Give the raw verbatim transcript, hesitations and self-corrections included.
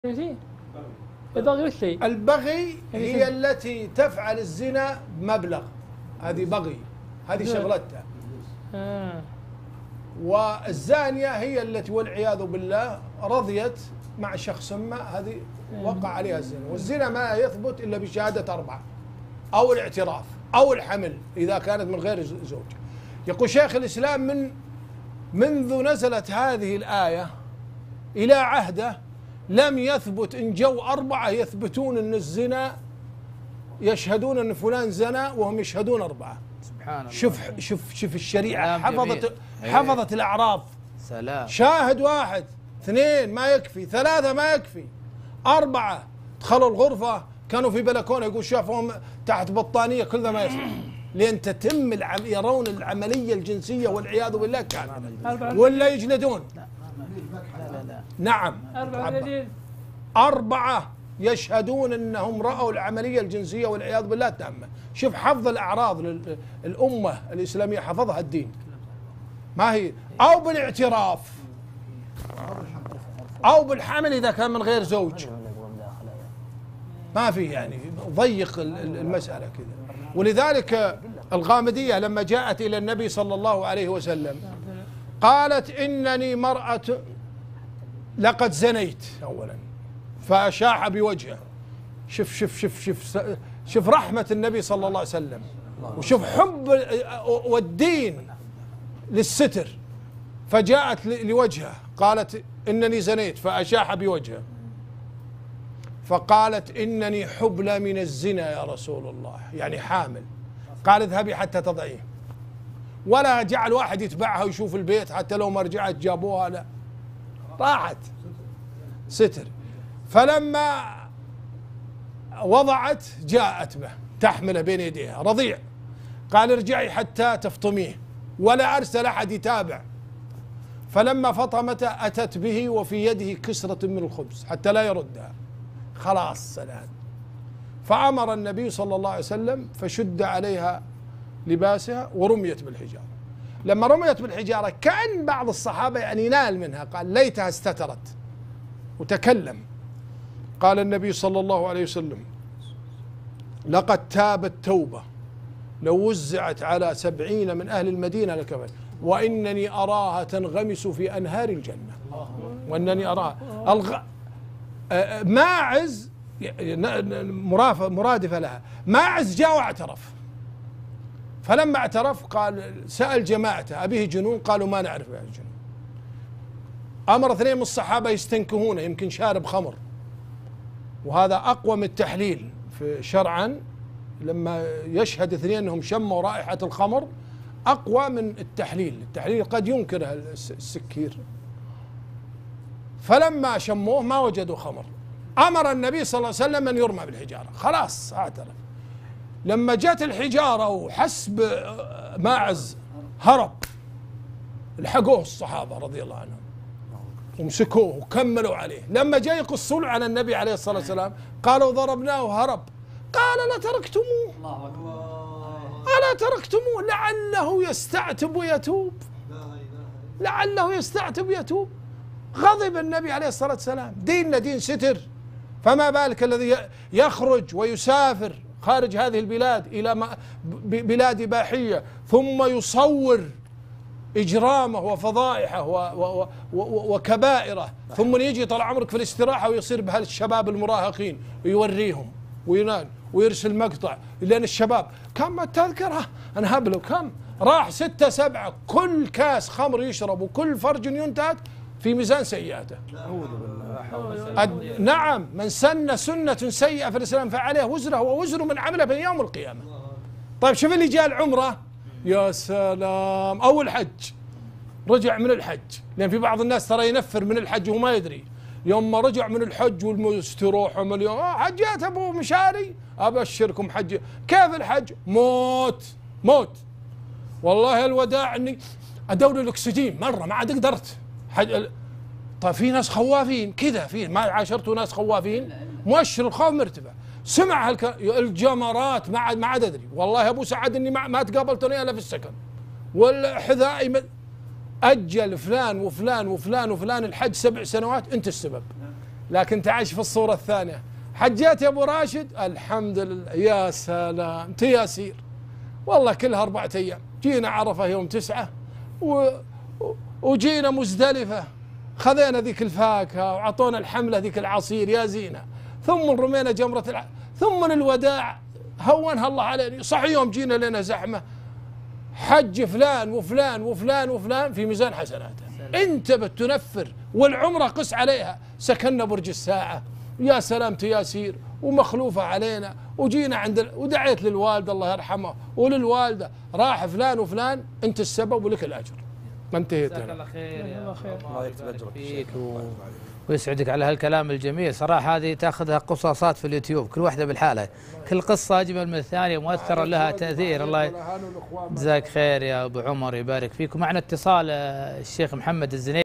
البغي وش هي؟ البغي هي التي تفعل الزنا بمبلغ، هذه بغي، هذه شغلتها. آه. والزانية هي التي والعياذ بالله رضيت مع شخص ما، هذه وقع عليها الزنا. والزنا ما يثبت إلا بشهادة أربعة أو الاعتراف أو الحمل إذا كانت من غير زوج. يقول شيخ الإسلام من منذ نزلت هذه الآية إلى عهده لم يثبت إن جو أربعة يثبتون أن الزنا، يشهدون أن فلان زنا وهم يشهدون أربعة. سبحان الله. شوف شوف شوف الشريعة حفظت حفظت الأعراض. سلام. شاهد واحد، اثنين ما يكفي، ثلاثة ما يكفي، أربعة. دخلوا الغرفة كانوا في بلكونة يقول شافهم تحت بطانية كل ذا ما يسمع، لين تتم العم يرون العملية الجنسية والعياذ بالله كاملة ولا يجلدون. لا لا لا. نعم. أربعة أربعة يشهدون أنهم رأوا العملية الجنسية والعياذ بالله تامة. شوف حفظ الأعراض للأمة الإسلامية، حفظها الدين. ما هي أو بالاعتراف أو بالحمل إذا كان من غير زوج، ما في يعني ضيق المسألة كذا. ولذلك الغامدية لما جاءت إلى النبي صلى الله عليه وسلم قالت إنني مرأة لقد زنيت أولا، فأشاح بوجهه. شوف شوف شوف شوف شوف رحمة النبي صلى الله عليه وسلم، وشوف حب والدين للستر. فجاءت لوجهه قالت إنني زنيت فأشاح بوجهه، فقالت إنني حبلى من الزنا يا رسول الله، يعني حامل. قال اذهبي حتى تضعيه، ولا جعل واحد يتبعها ويشوف البيت حتى لو ما رجعت جابوها، لا، راحت ستر. فلما وضعت جاءت به تحمله بين يديها رضيع، قال ارجعي حتى تفطميه، ولا أرسل أحد يتابع. فلما فطمت أتت به وفي يده كسرة من الخبز حتى لا يردها، خلاص سلام. فأمر النبي صلى الله عليه وسلم فشد عليها لباسها ورميت بالحجارة. لما رميت بالحجارة كأن بعض الصحابة يعني نال منها، قال ليتها استترت وتكلم. قال النبي صلى الله عليه وسلم لقد تابت توبة لو وزعت على سبعين من أهل المدينة لكفت، وإنني أراها تنغمس في أنهار الجنة، وإنني أراها الغ... ماعز مرادفة لها. ماعز جاء واعترف، فلما اعترف قال سأل جماعته أبيه جنون؟ قالوا ما نعرف به الجنون. أمر اثنين من الصحابة يستنكهونه، يمكن شارب خمر، وهذا أقوى من التحليل في شرعا. لما يشهد اثنين أنهم شموا رائحة الخمر أقوى من التحليل. التحليل قد ينكره السكير. فلما شموه ما وجدوا خمر، أمر النبي صلى الله عليه وسلم أن يرمى بالحجارة، خلاص اعترف. لما جت الحجارة وحس ماعز هرب، الحقوه الصحابة رضي الله عنهم ومسكوه وكملوا عليه. لما جاء يقصون على النبي عليه الصلاة والسلام قالوا ضربناه هرب. قال ألا تركتموه؟ ألا تركتموه لعله يستعتب ويتوب، لعله يستعتب ويتوب. غضب النبي عليه الصلاة والسلام. ديننا دين ستر، فما بالك الذي يخرج ويسافر خارج هذه البلاد إلى بلاد إباحية ثم يصور إجرامه وفضائحه وكبائره، ثم يجي طال عمرك في الاستراحة ويصير بهالشباب المراهقين ويوريهم وينال ويرسل مقطع. لأن الشباب كم تذكره أنا هبله كم راح ستة سبعة كل كاس خمر يشرب وكل فرج ينتهك في ميزان سيئاته. نعم، من سن سنة سيئة في الإسلام فعليه وزره ووزر من عمله في يوم القيامة. طيب شوف اللي جاء العمرة، يا سلام، أو الحج، رجع من الحج، لأن في بعض الناس ترى ينفر من الحج وما يدري. يوم ما رجع من الحج والمستروحة مليون آه حجيت أبو مشاري، أبشركم حج. كيف الحج؟ موت موت والله. الوداع إني أدور الأكسجين مرة ما عاد قدرت. حج... طيب في ناس خوافين كذا، في ما عاشرتوا ناس خوافين، مؤشر الخوف مرتفع. سمع هالك... الجمرات ما عاد ما عاد أدري والله يا أبو سعد إني ما, ما تقابلتني إلا في السكن والحذاء م... أجل فلان وفلان وفلان وفلان الحج سبع سنوات، أنت السبب. لكن تعيش في الصورة الثانية. حجيت يا أبو راشد؟ الحمد لله. يا سلام تياسير، والله كلها أربعة أيام. جينا عرفة يوم تسعة و... وجينا مزدلفة، خذينا ذيك الفاكهة وعطونا الحملة ذيك العصير يا زينة، ثم رمينا جمرة الع... ثم من الوداع هونها الله علينا. صح يوم جينا لنا زحمة، حج فلان وفلان وفلان وفلان في ميزان حسناته. انت بتنفر، والعمرة قس عليها. سكننا برج الساعة، يا سلام تياسير ومخلوفة علينا. وجينا عند ال... ودعيت للوالدة الله يرحمه وللوالدة، راح فلان وفلان، انت السبب ولك الأجر. ما انتهيت. جزاك الله خير يا الله خير. الله يكتب اجرك فيك و... ويسعدك على هالكلام الجميل. صراحه هذه تاخذها قصاصات في اليوتيوب كل واحده بالحاله، كل قصه اجمل من الثانيه مؤثره لها تاثير. الله جزاك خير يا ابو عمر، يبارك فيك. ومعنا اتصال الشيخ محمد الزنيدي.